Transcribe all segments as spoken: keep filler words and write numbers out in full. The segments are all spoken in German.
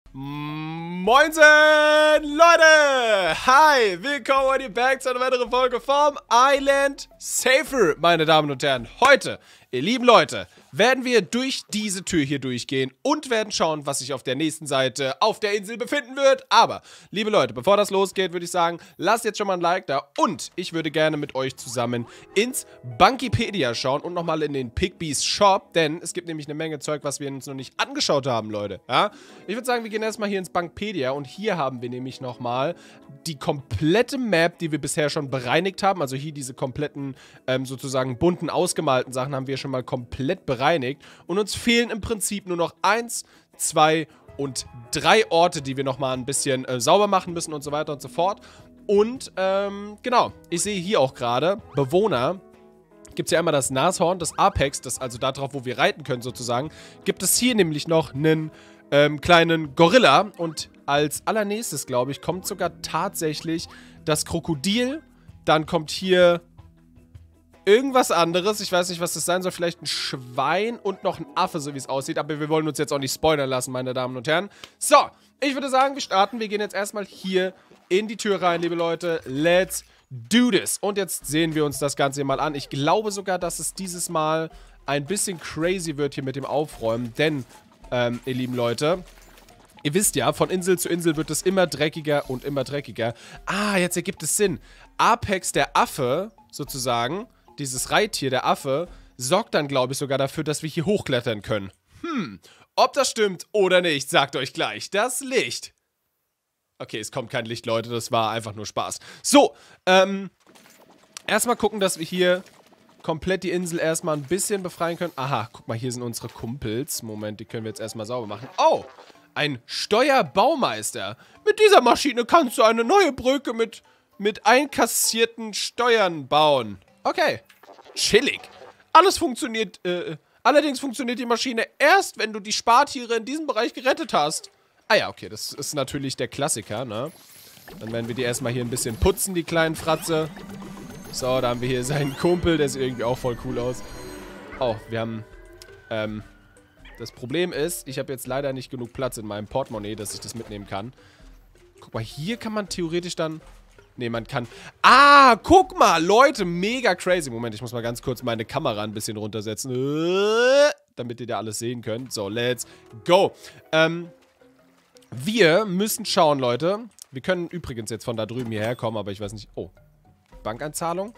Moinsen, Leute! Hi, willkommen und back zu einer weiteren Folge vom Island Safer, meine Damen und Herren. Heute, ihr lieben Leute, werden wir durch diese Tür hier durchgehen und werden schauen, was sich auf der nächsten Seite auf der Insel befinden wird. Aber, liebe Leute, bevor das losgeht, würde ich sagen, lasst jetzt schon mal ein Like da und ich würde gerne mit euch zusammen ins Bankipedia schauen und nochmal in den Pigbees Shop, denn es gibt nämlich eine Menge Zeug, was wir uns noch nicht angeschaut haben, Leute. Ja? Ich würde sagen, wir gehen erstmal hier ins Bankpedia und hier haben wir nämlich nochmal die komplette Map, die wir bisher schon bereinigt haben. Also hier diese kompletten, ähm, sozusagen bunten, ausgemalten Sachen haben wir schon mal komplett bereinigt. Bereinigt. Und uns fehlen im Prinzip nur noch eins, zwei und drei Orte, die wir nochmal ein bisschen äh, sauber machen müssen und so weiter und so fort. Und, ähm, genau, ich sehe hier auch gerade, Bewohner, gibt es ja immer das Nashorn, das Apex, das also da drauf, wo wir reiten können sozusagen, gibt es hier nämlich noch einen ähm, kleinen Gorilla. Und als allernächstes, glaube ich, kommt sogar tatsächlich das Krokodil. Dann kommt hier irgendwas anderes. Ich weiß nicht, was das sein soll. Vielleicht ein Schwein und noch ein Affe, so wie es aussieht. Aber wir wollen uns jetzt auch nicht spoilern lassen, meine Damen und Herren. So, ich würde sagen, wir starten. Wir gehen jetzt erstmal hier in die Tür rein, liebe Leute. Let's do this. Und jetzt sehen wir uns das Ganze hier mal an. Ich glaube sogar, dass es dieses Mal ein bisschen crazy wird hier mit dem Aufräumen. Denn, ähm, ihr lieben Leute, ihr wisst ja, von Insel zu Insel wird es immer dreckiger und immer dreckiger. Ah, jetzt ergibt es Sinn. Apex, der Affe, sozusagen, dieses Reittier, der Affe, sorgt dann, glaube ich, sogar dafür, dass wir hier hochklettern können. Hm, ob das stimmt oder nicht, sagt euch gleich das Licht. Okay, es kommt kein Licht, Leute, das war einfach nur Spaß. So, ähm, erstmal gucken, dass wir hier komplett die Insel erstmal ein bisschen befreien können. Aha, guck mal, hier sind unsere Kumpels. Moment, die können wir jetzt erstmal sauber machen. Oh, ein Steuerbaumeister. Mit dieser Maschine kannst du eine neue Brücke mit, mit einkassierten Steuern bauen. Okay, chillig. Alles funktioniert, äh, allerdings funktioniert die Maschine erst, wenn du die Spartiere in diesem Bereich gerettet hast. Ah ja, okay, das ist natürlich der Klassiker, ne? Dann werden wir die erstmal hier ein bisschen putzen, die kleinen Fratze. So, da haben wir hier seinen Kumpel, der sieht irgendwie auch voll cool aus. Oh, wir haben, ähm, das Problem ist, ich habe jetzt leider nicht genug Platz in meinem Portemonnaie, dass ich das mitnehmen kann. Guck mal, hier kann man theoretisch dann... Ne, man kann... Ah, guck mal, Leute, mega crazy. Moment, ich muss mal ganz kurz meine Kamera ein bisschen runtersetzen. Damit ihr da alles sehen könnt. So, let's go. Ähm, wir müssen schauen, Leute. Wir können übrigens jetzt von da drüben hierher kommen, aber ich weiß nicht... Oh, Bankeinzahlung?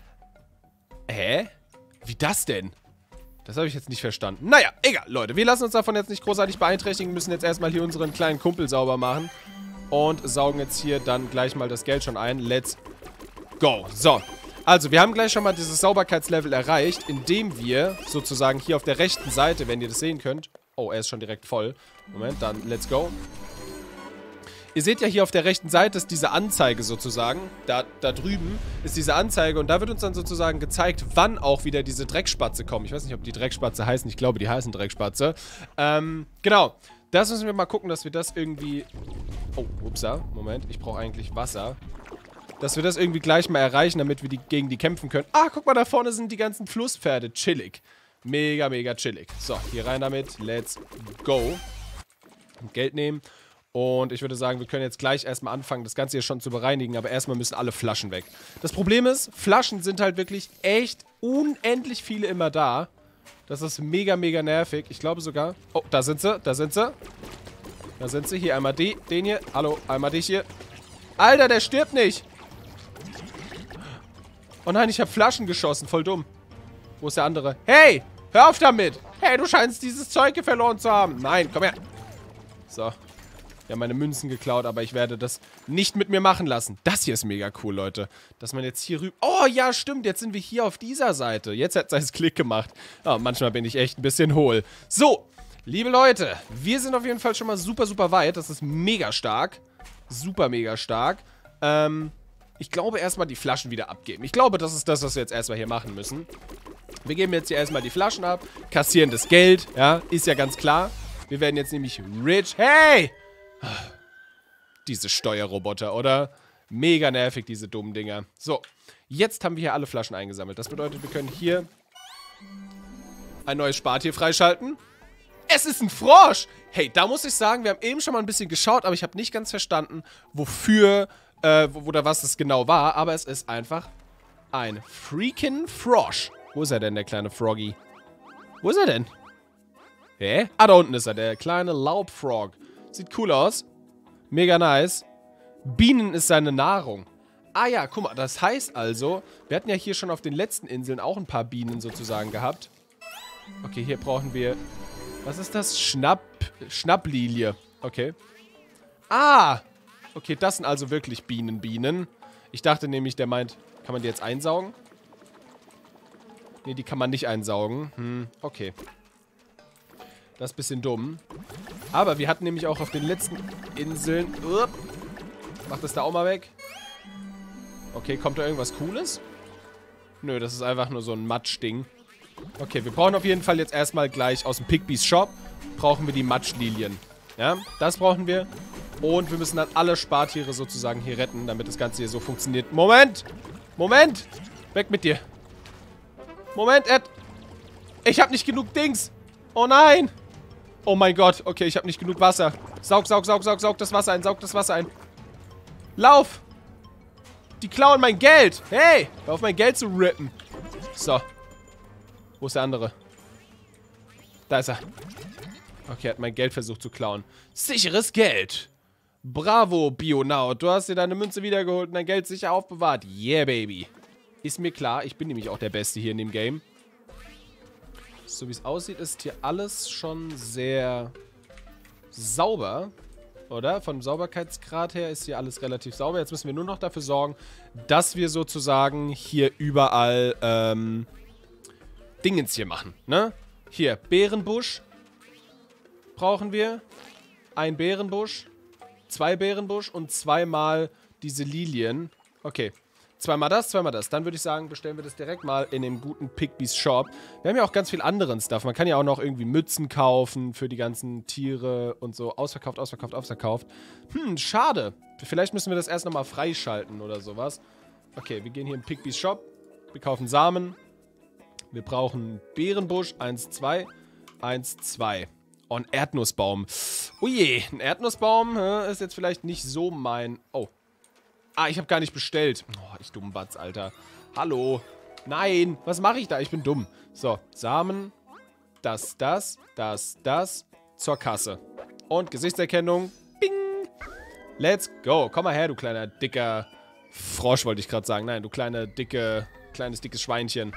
Hä? Wie das denn? Das habe ich jetzt nicht verstanden. Naja, egal, Leute. Wir lassen uns davon jetzt nicht großartig beeinträchtigen. Wir müssen jetzt erstmal hier unseren kleinen Kumpel sauber machen. Und saugen jetzt hier dann gleich mal das Geld schon ein. Let's go. So, also wir haben gleich schon mal dieses Sauberkeitslevel erreicht, indem wir sozusagen hier auf der rechten Seite, wenn ihr das sehen könnt... Oh, er ist schon direkt voll. Moment, dann let's go. Ihr seht ja hier auf der rechten Seite ist diese Anzeige sozusagen. Da, da drüben ist diese Anzeige und da wird uns dann sozusagen gezeigt, wann auch wieder diese Dreckspatze kommen. Ich weiß nicht, ob die Dreckspatze heißen. Ich glaube, die heißen Dreckspatze. Ähm, genau. Das müssen wir mal gucken, dass wir das irgendwie... Oh, upsa, Moment, ich brauche eigentlich Wasser. Dass wir das irgendwie gleich mal erreichen, damit wir die, gegen die kämpfen können. Ah, guck mal, da vorne sind die ganzen Flusspferde. Chillig. Mega, mega chillig. So, hier rein damit. Let's go. Geld nehmen. Und ich würde sagen, wir können jetzt gleich erstmal anfangen, das Ganze hier schon zu bereinigen. Aber erstmal müssen alle Flaschen weg. Das Problem ist, Flaschen sind halt wirklich echt unendlich viele immer da. Das ist mega, mega nervig. Ich glaube sogar... Oh, da sind sie. Da sind sie. Da sind sie. Hier einmal die, den hier. Hallo, einmal dich hier. Alter, der stirbt nicht. Oh nein, ich habe Flaschen geschossen. Voll dumm. Wo ist der andere? Hey, hör auf damit. Hey, du scheinst dieses Zeug hier verloren zu haben. Nein, komm her. So. Wir haben meine Münzen geklaut, aber ich werde das nicht mit mir machen lassen. Das hier ist mega cool, Leute. Dass man jetzt hier rüber... Oh, ja, stimmt. Jetzt sind wir hier auf dieser Seite. Jetzt hat es Klick gemacht. Oh, manchmal bin ich echt ein bisschen hohl. So, liebe Leute. Wir sind auf jeden Fall schon mal super, super weit. Das ist mega stark. Super, mega stark. Ähm, ich glaube, erstmal die Flaschen wieder abgeben. Ich glaube, das ist das, was wir jetzt erstmal hier machen müssen. Wir geben jetzt hier erstmal die Flaschen ab. Kassieren das Geld. Ja, ist ja ganz klar. Wir werden jetzt nämlich rich. Hey! Diese Steuerroboter, oder? Mega nervig, diese dummen Dinger. So, jetzt haben wir hier alle Flaschen eingesammelt. Das bedeutet, wir können hier ein neues Spartier freischalten. Es ist ein Frosch! Hey, da muss ich sagen, wir haben eben schon mal ein bisschen geschaut, aber ich habe nicht ganz verstanden, wofür, äh, wo, oder was es genau war. Aber es ist einfach ein freaking Frosch. Wo ist er denn, der kleine Froggy? Wo ist er denn? Hä? Ah, da unten ist er, der kleine Laubfrog. Sieht cool aus. Mega nice. Bienen ist seine Nahrung. Ah ja, guck mal, das heißt also, wir hatten ja hier schon auf den letzten Inseln auch ein paar Bienen sozusagen gehabt. Okay, hier brauchen wir... Was ist das? Schnapp... Schnapplilie. Okay. Ah! Okay, das sind also wirklich Bienen, Bienen. Ich dachte nämlich, der meint... Kann man die jetzt einsaugen? Nee, die kann man nicht einsaugen. Hm, okay. Das ist ein bisschen dumm. Aber wir hatten nämlich auch auf den letzten Inseln... Upp, mach das da auch mal weg. Okay, kommt da irgendwas Cooles? Nö, das ist einfach nur so ein Matschding. Okay, wir brauchen auf jeden Fall jetzt erstmal gleich aus dem Pigby's Shop brauchen wir die Matschlilien. Ja, das brauchen wir. Und wir müssen dann alle Spartiere sozusagen hier retten, damit das Ganze hier so funktioniert. Moment! Moment! Weg mit dir. Moment, Ed. Ich habe nicht genug Dings. Oh nein! Oh mein Gott. Okay, ich habe nicht genug Wasser. Saug, saug, saug, saug, saug das Wasser ein. Saug das Wasser ein. Lauf! Die klauen mein Geld. Hey! Hör auf, mein Geld zu rippen. So. Wo ist der andere? Da ist er. Okay, er hat mein Geld versucht zu klauen. Sicheres Geld. Bravo, Bionaut. Du hast dir deine Münze wiedergeholt und dein Geld sicher aufbewahrt. Yeah, baby. Ist mir klar. Ich bin nämlich auch der Beste hier in dem Game. So wie es aussieht, ist hier alles schon sehr sauber. Oder? Vom Sauberkeitsgrad her ist hier alles relativ sauber. Jetzt müssen wir nur noch dafür sorgen, dass wir sozusagen hier überall ähm, Dingens hier machen. Ne? Hier, Beerenbusch brauchen wir. Ein Beerenbusch. Zwei Beerenbusch und zweimal diese Lilien. Okay. Zweimal das, zweimal das. Dann würde ich sagen, bestellen wir das direkt mal in dem guten Pigby's Shop. Wir haben ja auch ganz viel anderen Stuff. Man kann ja auch noch irgendwie Mützen kaufen für die ganzen Tiere und so. Ausverkauft, ausverkauft, ausverkauft. Hm, schade. Vielleicht müssen wir das erst nochmal freischalten oder sowas. Okay, wir gehen hier in Pigby's Shop. Wir kaufen Samen. Wir brauchen Beerenbusch. Eins, zwei. Eins, zwei. Oh, ein Erdnussbaum. Oh je, ein Erdnussbaum äh, ist jetzt vielleicht nicht so mein... Oh. Ah, ich habe gar nicht bestellt. Oh, ich dummen Batz, Alter. Hallo. Nein, was mache ich da? Ich bin dumm. So, Samen. Das, das, das, das. Zur Kasse. Und Gesichtserkennung. Bing. Let's go. Komm mal her, du kleiner, dicker Frosch, wollte ich gerade sagen. Nein, du kleine, dicke, kleines, dickes Schweinchen.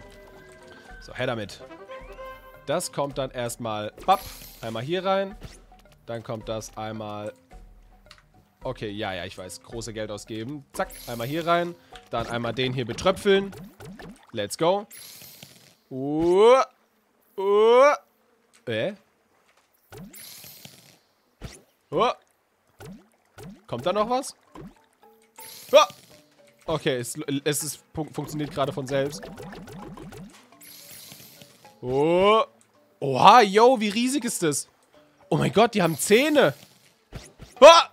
So, her damit. Das kommt dann erstmal, papp, einmal hier rein. Dann kommt das einmal... Okay, ja, ja, ich weiß. Große Geld ausgeben. Zack, einmal hier rein. Dann einmal den hier betröpfeln. Let's go. Uh, uh. Äh? Uh. Kommt da noch was? Uh. Okay, es, es ist, funktioniert gerade von selbst. Oh. Oha, yo, wie riesig ist das? Oh mein Gott, die haben Zähne. Ah!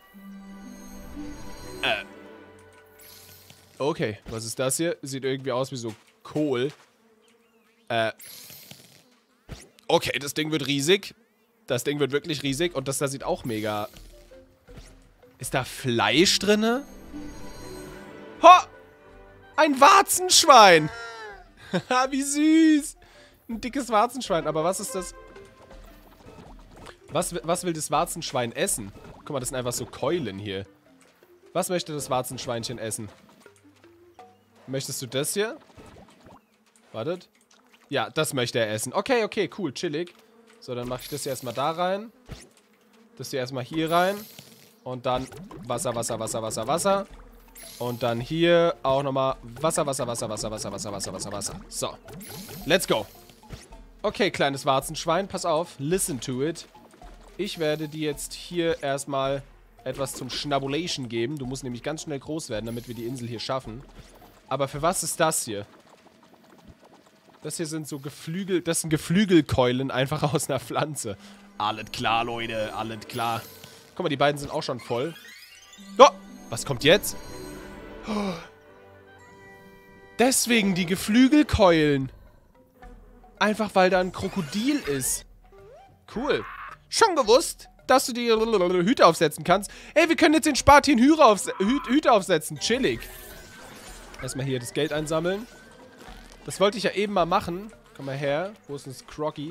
Äh. Okay, was ist das hier? Sieht irgendwie aus wie so Kohl. Äh. Okay, das Ding wird riesig. Das Ding wird wirklich riesig. Und das da sieht auch mega... Ist da Fleisch drinne? Ha! Ein Warzenschwein! Haha, wie süß! Ein dickes Warzenschwein. Aber was ist das? Was, was will das Warzenschwein essen? Guck mal, das sind einfach so Keulen hier. Was möchte das Warzenschweinchen essen? Möchtest du das hier? Wartet. Ja, das möchte er essen. Okay, okay, cool, chillig. So, dann mache ich das hier erstmal da rein. Das hier erstmal hier rein. Und dann Wasser, Wasser, Wasser, Wasser, Wasser. Und dann hier auch nochmal Wasser, Wasser, Wasser, Wasser, Wasser, Wasser, Wasser, Wasser, Wasser. So. Let's go. Okay, kleines Warzenschwein, pass auf. Listen to it. Ich werde dir jetzt hier erstmal etwas zum Schnabulation geben. Du musst nämlich ganz schnell groß werden, damit wir die Insel hier schaffen. Aber für was ist das hier? Das hier sind so Geflügel... Das sind Geflügelkeulen einfach aus einer Pflanze. Alles klar, Leute. Alles klar. Guck mal, die beiden sind auch schon voll. Oh, was kommt jetzt? Oh. Deswegen die Geflügelkeulen. Einfach weil da ein Krokodil ist. Cool. Schon gewusst, dass du die Hüte aufsetzen kannst? Ey, wir können jetzt den Spatin Hüte, aufse Hü Hüte aufsetzen. Chillig. Erstmal hier das Geld einsammeln. Das wollte ich ja eben mal machen. Komm mal her. Wo ist denn das Crocky?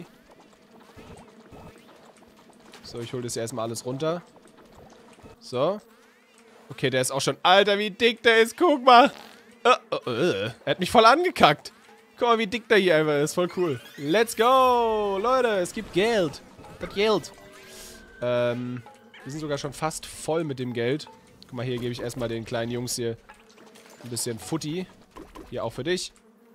So, ich hole das ja erstmal alles runter. So. Okay, der ist auch schon... Alter, wie dick der ist. Guck mal. Uh, uh, uh. Er hat mich voll angekackt. Guck mal, wie dick der hier einfach ist. Voll cool. Let's go. Leute, es gibt Geld. Das Geld. Ähm, wir sind sogar schon fast voll mit dem Geld. Guck mal, hier gebe ich erstmal den kleinen Jungs hier ein bisschen Futti. Hier auch für dich.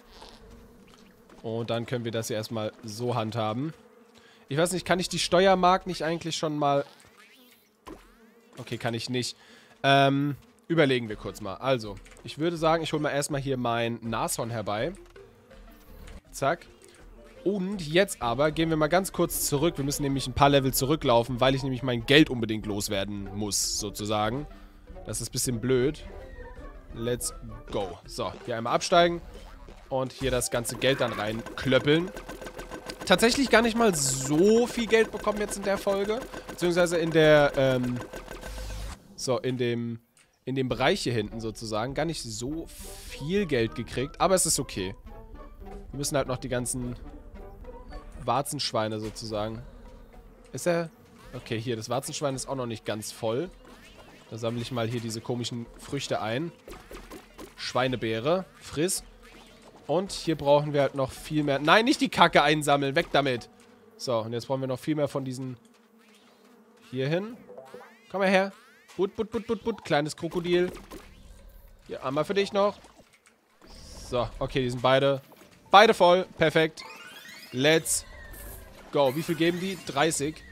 Und dann können wir das hier erstmal so handhaben. Ich weiß nicht, kann ich die Steuermark nicht eigentlich schon mal... Okay, kann ich nicht. Ähm, überlegen wir kurz mal. Also, ich würde sagen, ich hole mal erstmal hier mein Nashorn herbei. Zack. Und jetzt aber gehen wir mal ganz kurz zurück. Wir müssen nämlich ein paar Level zurücklaufen, weil ich nämlich mein Geld unbedingt loswerden muss, sozusagen. Das ist ein bisschen blöd. Let's go. So, hier einmal absteigen. Und hier das ganze Geld dann reinklöppeln. Tatsächlich gar nicht mal so viel Geld bekommen jetzt in der Folge. Beziehungsweise in der, ähm... So, in dem... In dem Bereich hier hinten sozusagen. Gar nicht so viel Geld gekriegt. Aber es ist okay. Wir müssen halt noch die ganzen... Warzenschweine sozusagen. Ist er... Okay, hier, das Warzenschwein ist auch noch nicht ganz voll. Da sammle ich mal hier diese komischen Früchte ein. Schweinebeere. Friss. Und hier brauchen wir halt noch viel mehr... Nein, nicht die Kacke einsammeln. Weg damit. So, und jetzt brauchen wir noch viel mehr von diesen... Hier hin. Komm mal her. But, but, but, but, but. Kleines Krokodil. Hier, einmal für dich noch. So, okay, die sind beide... Beide voll. Perfekt. Let's go. Wie viel geben die? dreißig.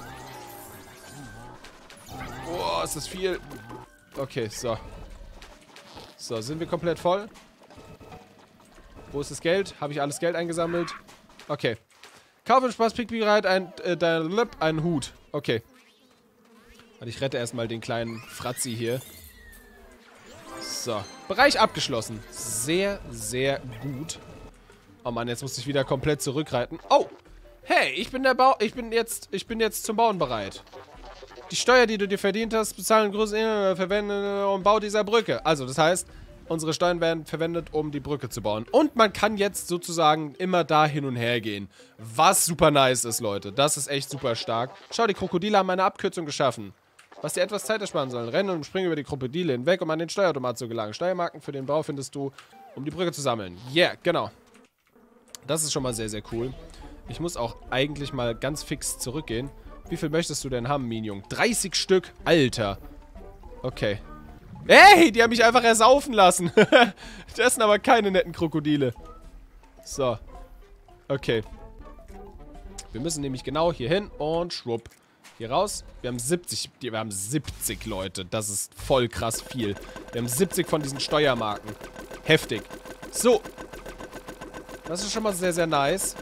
Oh, ist das viel. Okay, so. So, sind wir komplett voll? Wo ist das Geld? Habe ich alles Geld eingesammelt? Okay. Kauf und Spaß, Pick bereit, ein, äh, dein Lip, einen Hut. Okay. Und ich rette erstmal den kleinen Fratzi hier. So. Bereich abgeschlossen. Sehr, sehr gut. Oh Mann, jetzt muss ich wieder komplett zurückreiten. Oh! Hey, ich bin der Bau... Ich bin jetzt... Ich bin jetzt zum Bauen bereit. Die Steuer, die du dir verdient hast, bezahlen großen äh, verwenden und Bau dieser Brücke. Also, das heißt, unsere Steuern werden verwendet, um die Brücke zu bauen. Und man kann jetzt sozusagen immer da hin und her gehen. Was super nice ist, Leute. Das ist echt super stark. Schau, die Krokodile haben eine Abkürzung geschaffen. Was dir etwas Zeit ersparen soll. Rennen und springen über die Krokodile hinweg, um an den Steuerautomat zu gelangen. Steuermarken für den Bau findest du, um die Brücke zu sammeln. Yeah, genau. Das ist schon mal sehr, sehr cool. Ich muss auch eigentlich mal ganz fix zurückgehen. Wie viel möchtest du denn haben, Minion? dreißig Stück? Alter. Okay. Ey, die haben mich einfach ersaufen lassen. Das sind aber keine netten Krokodile. So. Okay. Wir müssen nämlich genau hier hin und schwupp. Hier raus. Wir haben siebzig. Wir haben siebzig, Leute. Das ist voll krass viel. Wir haben siebzig von diesen Steuermarken. Heftig. So. Das ist schon mal sehr, sehr nice.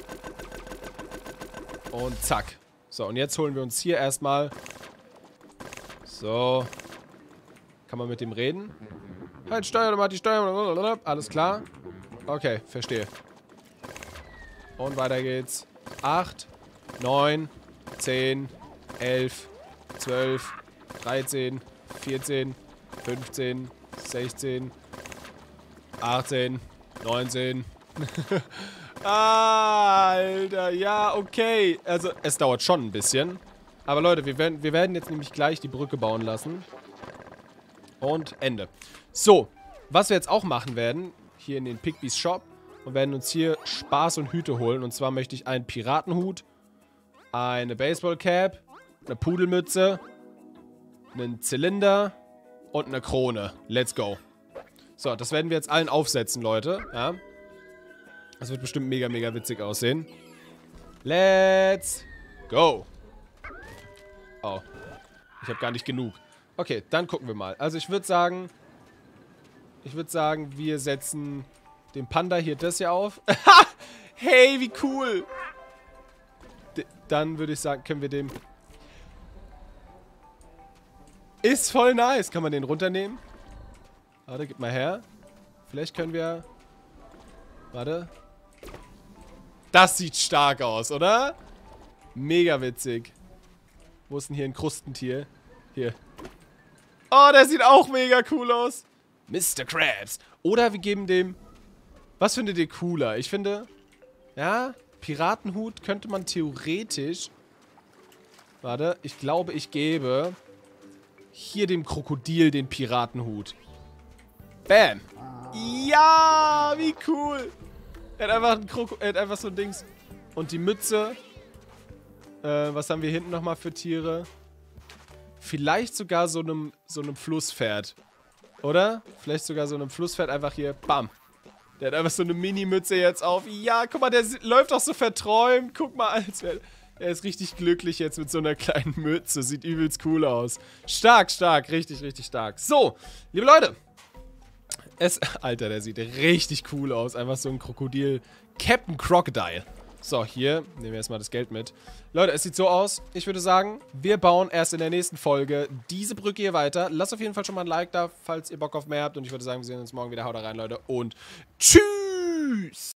Und zack. So, und jetzt holen wir uns hier erstmal... So. Kann man mit dem reden? Halt, Steuerautomat, die Steuer... Alles klar? Okay, verstehe. Und weiter geht's. acht, neun, zehn, elf, zwölf, dreizehn, vierzehn, fünfzehn, sechzehn, achtzehn, neunzehn... Ah, Alter, ja, okay. Also, es dauert schon ein bisschen. Aber Leute, wir werden, wir werden jetzt nämlich gleich die Brücke bauen lassen. Und Ende. So, was wir jetzt auch machen werden, hier in den Pigby's Shop, und werden uns hier Spaß und Hüte holen. Und zwar möchte ich einen Piratenhut, eine Baseballcap, eine Pudelmütze, einen Zylinder und eine Krone. Let's go. So, das werden wir jetzt allen aufsetzen, Leute. Ja. Das wird bestimmt mega, mega witzig aussehen. Let's go. Oh. Ich habe gar nicht genug. Okay, dann gucken wir mal. Also ich würde sagen... Ich würde sagen, wir setzen den Panda hier das hier auf. Hey, wie cool. D dann würde ich sagen, können wir dem... Ist voll nice. Kann man den runternehmen? Warte, gib mal her. Vielleicht können wir... Warte. Das sieht stark aus, oder? Mega witzig. Wo ist denn hier ein Krustentier? Hier. Oh, der sieht auch mega cool aus. Mister Krabs. Oder wir geben dem... Was findet ihr cooler? Ich finde... Ja, Piratenhut könnte man theoretisch... Warte, ich glaube, ich gebe... Hier dem Krokodil den Piratenhut. Bam. Ja, wie cool. Er hat einfach, ein Kroko er hat einfach so ein Dings. Und die Mütze. Äh, was haben wir hinten nochmal für Tiere? Vielleicht sogar so einem, so einem Flusspferd. Oder? Vielleicht sogar so einem Flusspferd einfach hier. Bam. Der hat einfach so eine Mini-Mütze jetzt auf. Ja, guck mal, der läuft auch so verträumt. Guck mal, als wäre... Er ist richtig glücklich jetzt mit so einer kleinen Mütze. Sieht übelst cool aus. Stark, stark. Richtig, richtig stark. So, liebe Leute. Es, Alter, der sieht richtig cool aus. Einfach so ein Krokodil. Captain Crocodile. So, hier nehmen wir erstmal das Geld mit. Leute, es sieht so aus. Ich würde sagen, wir bauen erst in der nächsten Folge diese Brücke hier weiter. Lasst auf jeden Fall schon mal ein Like da, falls ihr Bock auf mehr habt. Und ich würde sagen, wir sehen uns morgen wieder. Haut rein, Leute. Und tschüss!